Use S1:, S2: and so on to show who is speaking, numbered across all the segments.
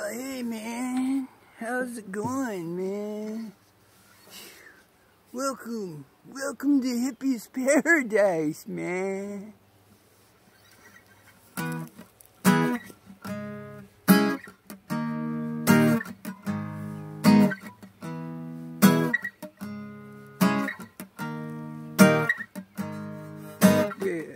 S1: Hey man, how's it going, man? Welcome to Hippie's Paradise, man. Yeah.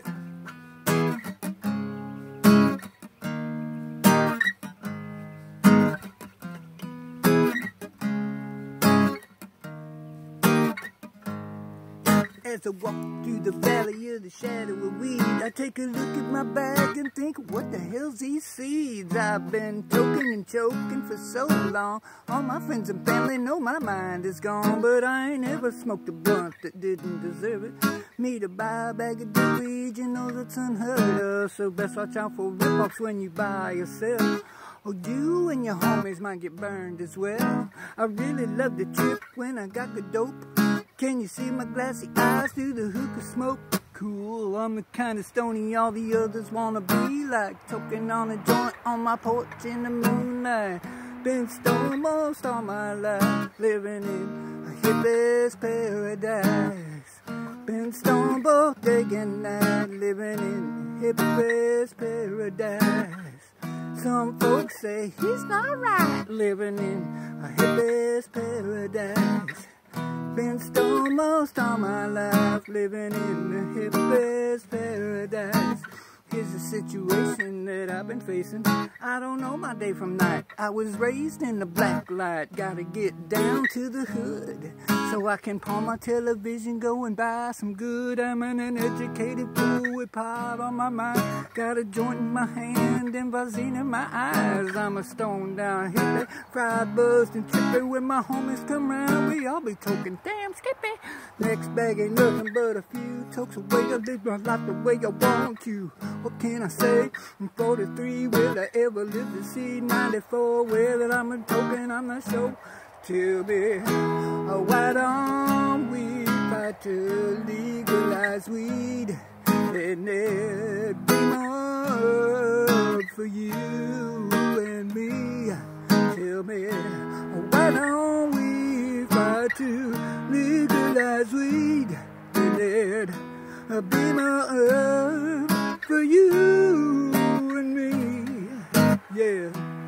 S1: As I walk through the valley of the shadow of weed, I take a look at my bag and think, what the hell's these seeds? I've been toking and choking for so long. All my friends and family know my mind is gone, but I ain't ever smoked a blunt that didn't deserve it. Me to buy a bag of weed, you know that's unheard of. So best watch out for rip-offs when you buy yourself. Oh, you and your homies might get burned as well. I really love the trip when I got the dope. Can you see my glassy eyes through the hookah smoke? Cool, I'm the kind of stony all the others wanna be like. Toking on a joint on my porch in the moonlight. Been stoned most all my life, living in a hippie's paradise. Been stoned both day and night, living in a hippie's paradise. Some folks say he's not right, living in a hippie's paradise. Been stoned most all my life, living in the hippie's paradise. Here's the situation that I've been facing. I don't know my day from night. I was raised in the black light. Gotta get down to the hood so I can pawn my television, go and buy some good. I'm an uneducated fool with pot on my mind. Got a joint in my hand and Vaseline in my eyes. I'm a stoned down hippie, fried, buzzed and trippy. When my homies come round, we all be talking damn skippy. Next bag ain't nothing but a few tokes away. I live my life the way I want to. What can I say? I'm 43, will I ever live to see 94? Well, I'm a token, I'm not sure. Tell me, why don't we fight to legalize weed? And there'd be more for you and me. Tell me, why don't we fight to legalize weed? And there'd be more for you and me, yeah.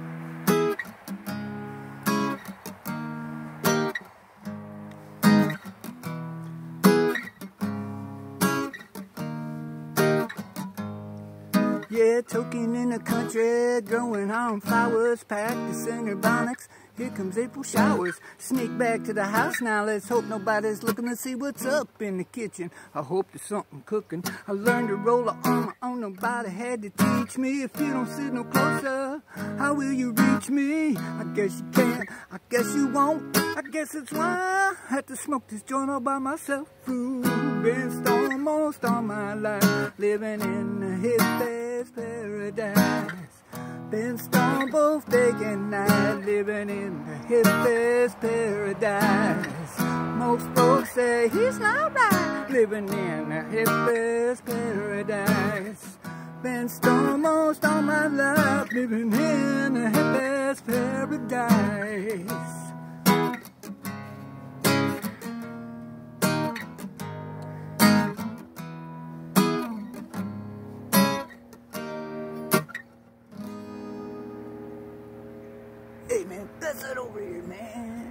S1: Yeah, toking in the country, growing on flowers, practicing urbanics. Here comes April showers. Sneak back to the house now. Let's hope nobody's looking to see what's up in the kitchen. I hope there's something cooking. I learned to roll on my own. Nobody had to teach me. If you don't sit no closer, how will you reach me? I guess you can't. I guess you won't. I guess that's why I had to smoke this joint all by myself. Ooh, been stoned most all my life, living in the hippie's paradise. Been stoned both day and night, living in the hippie's paradise. Most folks say he's not right, living in the hippie's paradise. Been stoned most all my life, living in the hippie's paradise. Hey man, pass it over here, man.